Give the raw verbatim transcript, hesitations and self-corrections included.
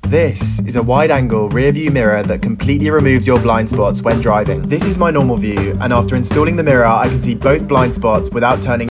This is a wide-angle rear-view mirror that completely removes your blind spots when driving. This is my normal view, and after installing the mirror I can see both blind spots without turning